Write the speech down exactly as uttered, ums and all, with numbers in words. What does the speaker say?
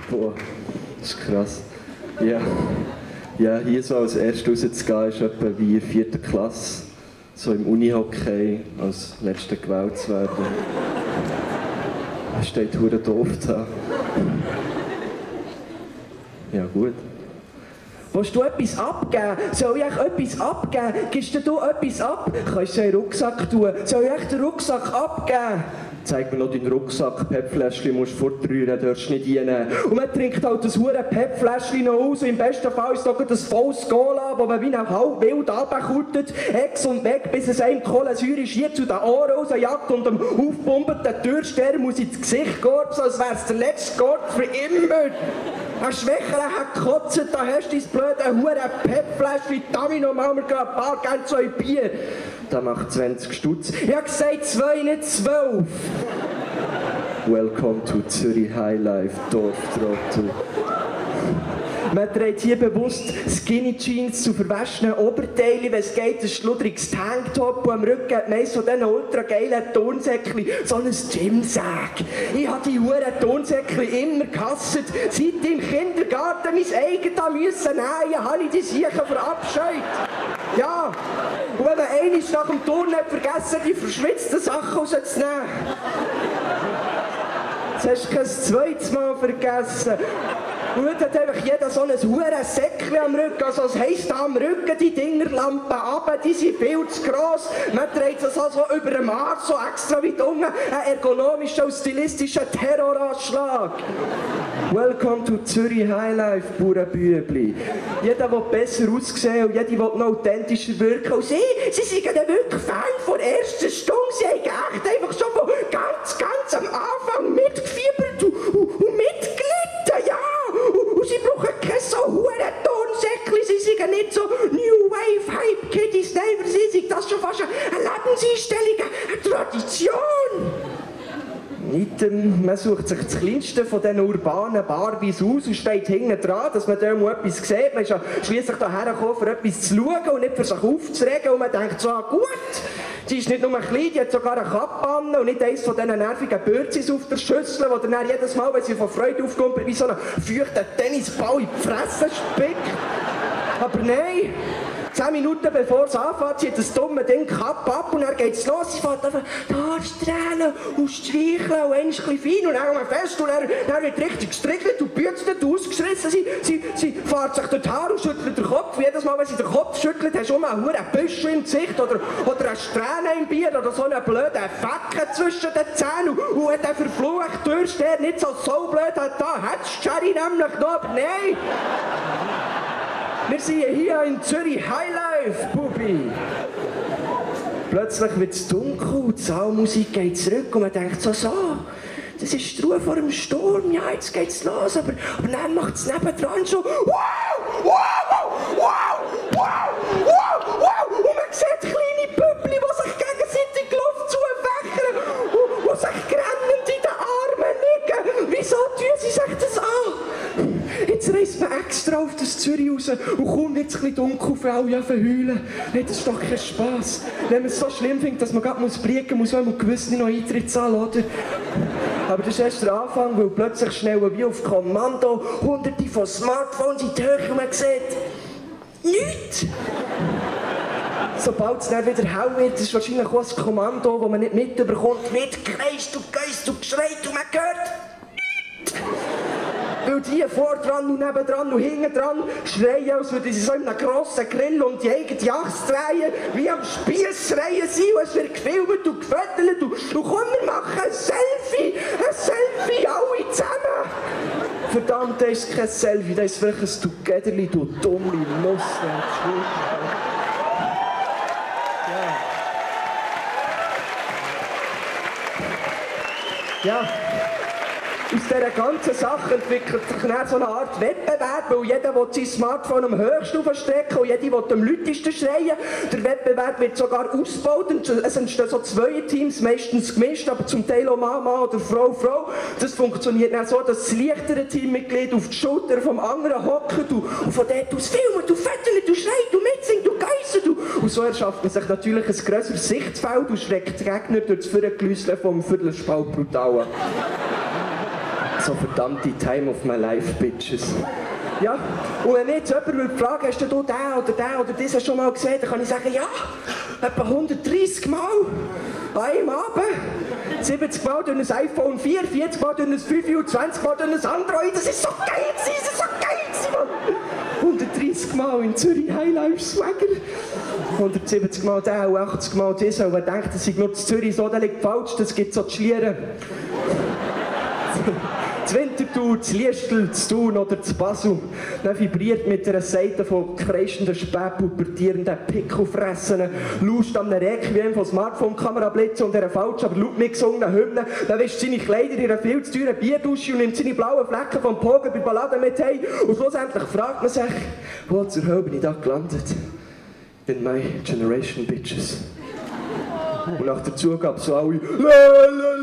Boah, das ist krass. Ja, ja hier so als erstes rauszugehen, ist etwa wie in der vierten Klasse, so im Unihockey als Letzter gewählt zu werden. Das steht verdammt doof da. Ja gut. Willst du etwas abgeben? Soll ich etwas abgeben? Gibst du etwas ab? Kannst du in den Rucksack tun? Soll ich den Rucksack abgeben? Zeig mir noch deinen Rucksack, Pep-Fläschchen musst du fortrühren, darfst nicht reinnehmen. Und man trinkt halt das hure Pep-Fläschchen noch aus. Im besten Fall ist es das volles Cola, das man wie ein halb wild runterkutet, Ex und weg, bis es einem Kohlensäure hier zu den Ohren rausjagt und dem aufpumpenden Türsteher muss ins Gesicht gorpsen, als wäre es der letzte Gort für immer. Ein Schwächerer hat gekotzt, da hast du dein blöde hure Pep-Fläschchen, Tami, noch mal, wir gehen ein paar, gerne zwei Bier. Das macht zwanzig Stutz. Ich hab gesagt zwei, nicht zwölf. Welcome to Zürich Highlife, Dorftrottel. Man trägt hier bewusst Skinny Jeans zu verwaschenen Oberteilen, wenn es geht, ein schludriges Tanktop und am Rücken hat meist von diesen ultra geilen Turnsäckchen so ein Gymsack. Ich habe die huren Turnsäckchen immer gehasst. Seit ich im Kindergarten mein eigenes müssen nähen, habe ich die Siechen verabscheut. Ja, und wenn man einmal nach dem Turnen hat vergessen, die verschwitzten Sachen rauszunehmen. Das hast du kein zweites Mal vergessen. Und heute hat einfach jeder so ein verdammtes Säckchen am Rücken. Also das heisst am Rücken, die Dingerlampen runter, die sind viel zu gross. Man trägt das also über den Arm, so extra weit unten. Ein ergonomischer und stilistischer Terroranschlag. Welcome to Zürich Highlife, Bauernbübli. Jeder will besser aussehen und jeder will noch authentischer wirken. Und sie, sie sind dann wirklich Fan von der ersten Stunde. Sie haben echt einfach schon von ganz, ganz am Anfang mitgefiebert und, und, und mitgelitten, ja. Und, und sie brauchen keine so hohen Tonsäckchen, sie sind nicht so New Wave Hype Kiddies, nein, für sie sind das schon fast eine Lebenseinstellung, eine Tradition. Nicht, man sucht sich das Kleinste von diesen urbanen Barbies aus und steht hinten dran, dass man da mal etwas sieht. Man ist ja schliesslich hierher gekommen, für etwas zu schauen und nicht für sich aufzuregen. Und man denkt so, ah, gut, sie ist nicht nur klein, die hat sogar eine Kappe an und nicht eines von diesen nervigen Bürzis auf der Schüssel, die dann jedes Mal, wenn sie von Freude aufkommt, wie so einen feuchten Tennisball in die Fresse spickt. Aber nein. Zehn Minuten bevor es anfängt, zieht das dumme Ding Kappe ab und dann geht es los. Sie fährt einfach die Haare strählen und streicheln und ein bisschen fein und dann haben wir fest und dann, dann wird richtig gestrickelt und bürzelt und ausgeschrissen. Sie, sie, sie fährt sich durch die Haare und schüttelt den Kopf. Jedes Mal, wenn sie den Kopf schüttelt, hast du immer einen Büschel im Gesicht oder, oder eine Strähne im Bier oder so einen blöden Fecken zwischen den Zähnen. Und, und der verfluchte Türsteher nicht so so blöd hat, da hat Jerry nämlich noch, aber nein! Wir sind hier in Zürich Highlife, Bubi. Plötzlich wird es dunkel, die Saalmusik geht zurück und man denkt so, so, das ist die Ruhe vor dem Sturm, ja, jetzt geht's los, aber, aber dann macht es nebendran schon, wow, wow, wow, wow, wow, wow, und man sieht kleine Püppli, die sich gegenseitig die Luft zufächern und, und sich grennend in den Armen liegen. Wieso tun sie sich das an? Jetzt reist man extra auf das Zürich raus und kaum wird es ein bisschen dunkel, für alle heulen. Hey, das ist doch kein Spass. Wenn man es so schlimm findet, dass man gerade muss blicken muss, man gewiss nicht noch Eintritt zahlen, oder? Aber das ist erst der Anfang, weil plötzlich schnell wie auf Kommando hunderte von Smartphones in die Höhe und man sieht nichts. Sobald es dann wieder hell wird, ist wahrscheinlich auch ein Kommando, das man nicht mitbekommt. Wird gekreist und geist und geschreit und man hört nichts. Weil die vor dran und neben dran und hinten dran schreien, als würden sie so in einem grossen Grill und die eigene Axt drehen, wie am Spieß schreien sie und es wird gefilmt und gefötelt und, und komm, wir machen ein Selfie, ein Selfie, alle zusammen. Verdammt, das ist kein Selfie, das ist wirklich ein Togetherli, du dumme Nuss. Ja. Ja. Aus dieser ganzen Sache entwickelt sich dann so eine Art Wettbewerb, weil jeder will sein Smartphone am höchsten aufstrecken und jeder will am lautesten schreien. Der Wettbewerb wird sogar ausgebaut und es entstehen so zwei Teams, meistens gemischt, aber zum Teil auch Mann, Mann oder Frau, Frau. Das funktioniert dann so, dass das leichtere Teammitglied auf die Schulter vom anderen hockt und, und von dort aus filmt, du fettelt, du schreit, du mitsingt, du geisset. Und so erschafft man sich natürlich ein grösseres Sichtfeld und schreckt die Gegner durch das Vorgelüsseln vom Viertelspalt brutal. So verdammte Time of my life, Bitches. Ja, und wenn mich jetzt jemand würde fragen, hast du den oder den oder diesen schon mal gesehen, dann kann ich sagen, ja, etwa hundertdreissig Mal an einem Abend. siebzig Mal durch ein iPhone vier, vierzig Mal durch ein fünfundzwanzig Mal durch ein Android. Das ist so geil, das ist so geil, Mann. hundertdreissig Mal in Zürich Highlife Swagger. hundertsiebzig Mal der und achtzig Mal dieser. Und wer denkt, das sei nur zu Zürich so, der liegt falsch, das gibt so zu Schlieren. Das Winterthur, das Liestel, das Thun oder das Basel. Dann vibriert mit einer Seite von kreischenden, spätpubertierenden Pickelfressen, lauscht an einem Requiem von Smartphone-Kamerablitzen und einer falsch, aber laut mitgesungenen Hymne. Dann wäscht seine Kleider in einer viel zu teuren Bierdusche und nimmt seine blauen Flecken vom Pogen bei Balladen mit heim. Und schlussendlich fragt man sich, wo zur Hölle bin ich da gelandet? In my generation, Bitches. Und nach der Zugabe so alle,